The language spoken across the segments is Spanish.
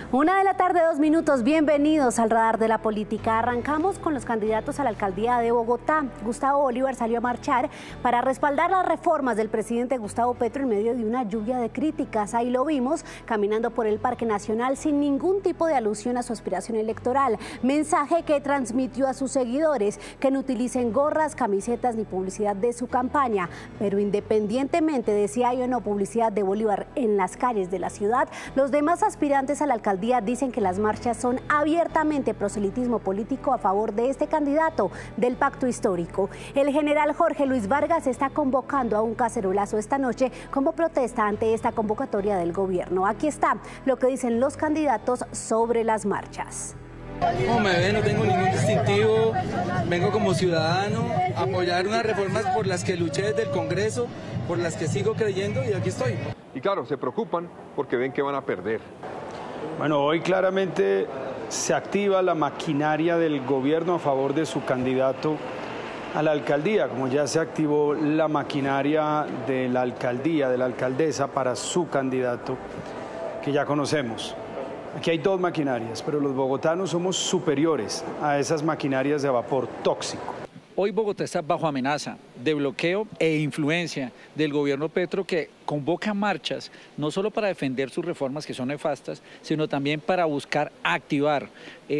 1:02 p.m, bienvenidos al Radar de la Política. Arrancamos con los candidatos a la alcaldía de Bogotá. Gustavo Bolívar salió a marchar para respaldar las reformas del presidente Gustavo Petro en medio de una lluvia de críticas. Ahí lo vimos caminando por el Parque Nacional sin ningún tipo de alusión a su aspiración electoral. Mensaje que transmitió a sus seguidores que no utilicen gorras, camisetas ni publicidad de su campaña. Pero independientemente de si hay o no publicidad de Bolívar en las calles de la ciudad, los demás aspirantes a la alcaldía dicen que las marchas son abiertamente proselitismo político a favor de este candidato del pacto histórico. El general Jorge Luis Vargas está convocando a un cacerolazo esta noche como protesta ante esta convocatoria del gobierno. Aquí está lo que dicen los candidatos sobre las marchas. Como me ven, no tengo ningún distintivo, vengo como ciudadano a apoyar unas reformas por las que luché desde el Congreso, por las que sigo creyendo y aquí estoy. Y claro, se preocupan porque ven que van a perder. Bueno, hoy claramente se activa la maquinaria del gobierno a favor de su candidato a la alcaldía, como ya se activó la maquinaria de la alcaldía, de la alcaldesa para su candidato, que ya conocemos. Aquí hay dos maquinarias, pero los bogotanos somos superiores a esas maquinarias de vapor tóxico. Hoy Bogotá está bajo amenaza de bloqueo e influencia del gobierno Petro, que convoca marchas no solo para defender sus reformas que son nefastas, sino también para buscar activar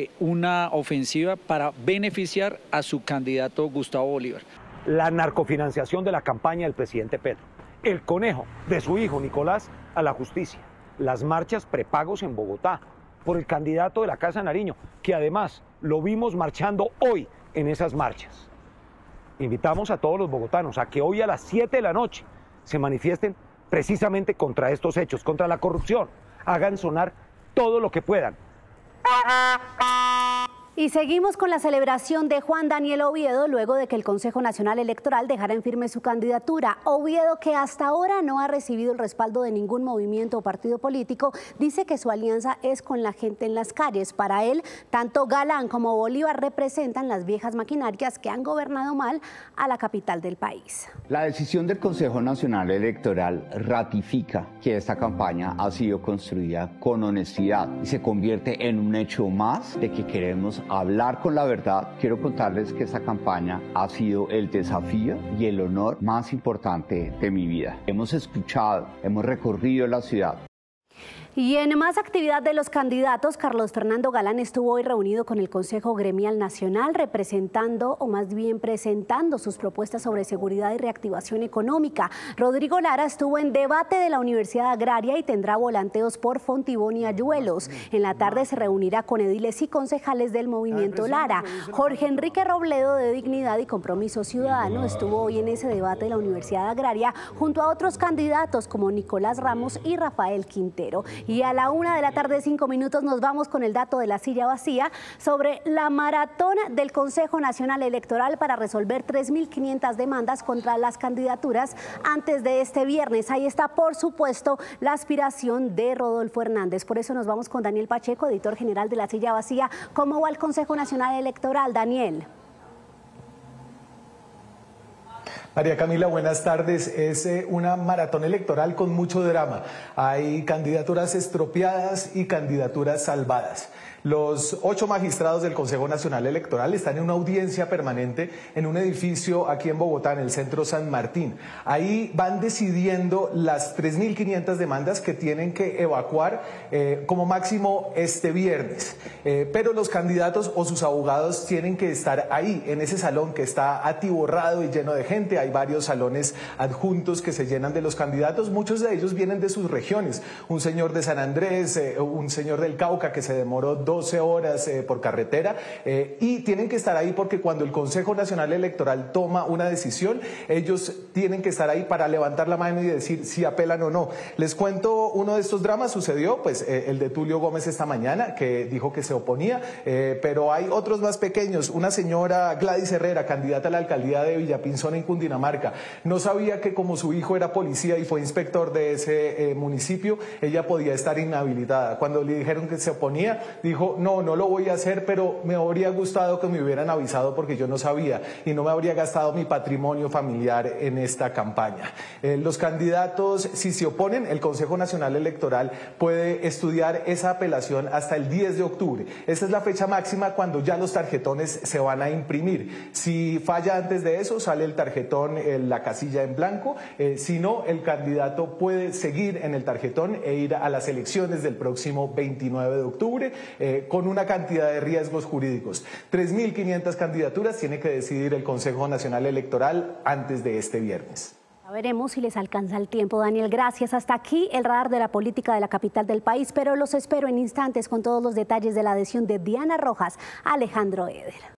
una ofensiva para beneficiar a su candidato Gustavo Bolívar. La narcofinanciación de la campaña del presidente Petro, el conejo de su hijo Nicolás a la justicia, las marchas prepagos en Bogotá por el candidato de la Casa de Nariño, que además lo vimos marchando hoy en esas marchas. Invitamos a todos los bogotanos a que hoy a las 7 de la noche se manifiesten precisamente contra estos hechos, contra la corrupción. Hagan sonar todo lo que puedan. Y seguimos con la celebración de Juan Daniel Oviedo luego de que el Consejo Nacional Electoral dejara en firme su candidatura. Oviedo, que hasta ahora no ha recibido el respaldo de ningún movimiento o partido político, dice que su alianza es con la gente en las calles. Para él, tanto Galán como Bolívar representan las viejas maquinarias que han gobernado mal a la capital del país. La decisión del Consejo Nacional Electoral ratifica que esta campaña ha sido construida con honestidad y se convierte en un hecho más de que queremos hablar con la verdad. Quiero contarles que esta campaña ha sido el desafío y el honor más importante de mi vida. Hemos escuchado, hemos recorrido la ciudad. Y en más actividad de los candidatos, Carlos Fernando Galán estuvo hoy reunido con el Consejo Gremial Nacional representando, o más bien presentando, sus propuestas sobre seguridad y reactivación económica. Rodrigo Lara estuvo en debate de la Universidad Agraria y tendrá volanteos por Fontibón y Ayuelos. En la tarde se reunirá con ediles y concejales del Movimiento Lara. Jorge Enrique Robledo, de Dignidad y Compromiso Ciudadano, estuvo hoy en ese debate de la Universidad Agraria junto a otros candidatos como Nicolás Ramos y Rafael Quintero. Y a la 1:05 p.m. nos vamos con el dato de la silla vacía sobre la maratón del Consejo Nacional Electoral para resolver 3.500 demandas contra las candidaturas antes de este viernes. Ahí está, por supuesto, la aspiración de Rodolfo Hernández. Por eso nos vamos con Daniel Pacheco, editor general de la silla vacía. ¿Cómo va el Consejo Nacional Electoral, Daniel? María Camila, buenas tardes. Es una maratón electoral con mucho drama. Hay candidaturas estropeadas y candidaturas salvadas. Los 8 magistrados del Consejo Nacional Electoral están en una audiencia permanente en un edificio aquí en Bogotá, en el centro San Martín. Ahí van decidiendo las 3.500 demandas que tienen que evacuar como máximo este viernes. Pero los candidatos o sus abogados tienen que estar ahí, en ese salón que está atiborrado y lleno de gente. Hay varios salones adjuntos que se llenan de los candidatos. Muchos de ellos vienen de sus regiones. Un señor de San Andrés, un señor del Cauca que se demoró 12 horas por carretera y tienen que estar ahí porque cuando el Consejo Nacional Electoral toma una decisión, ellos tienen que estar ahí para levantar la mano y decir si apelan o no. Les cuento, uno de estos dramas sucedió, pues el de Tulio Gómez esta mañana, que dijo que se oponía, pero hay otros más pequeños. Una señora, Gladys Herrera, candidata a la alcaldía de Villapinzón en Cundinamarca, no sabía que como su hijo era policía y fue inspector de ese municipio, ella podía estar inhabilitada. Cuando le dijeron que se oponía, dijo: dijo, no lo voy a hacer, pero me habría gustado que me hubieran avisado porque yo no sabía y no me habría gastado mi patrimonio familiar en esta campaña. Los candidatos, si se oponen, el Consejo Nacional Electoral puede estudiar esa apelación hasta el 10 de octubre. Esa es la fecha máxima cuando ya los tarjetones se van a imprimir. Si falla antes de eso, sale el tarjetón, la casilla en blanco. Si no, el candidato puede seguir en el tarjetón e ir a las elecciones del próximo 29 de octubre con una cantidad de riesgos jurídicos. 3.500 candidaturas tiene que decidir el Consejo Nacional Electoral antes de este viernes. Ya veremos si les alcanza el tiempo, Daniel. Gracias. Hasta aquí el radar de la política de la capital del país, pero los espero en instantes con todos los detalles de la adhesión de Diana Rojas a Alejandro Eder.